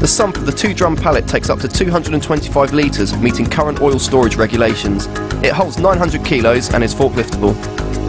The sump of the 2-drum pallet takes up to 225 litres, meeting current oil storage regulations. It holds 900 kilos and is forkliftable.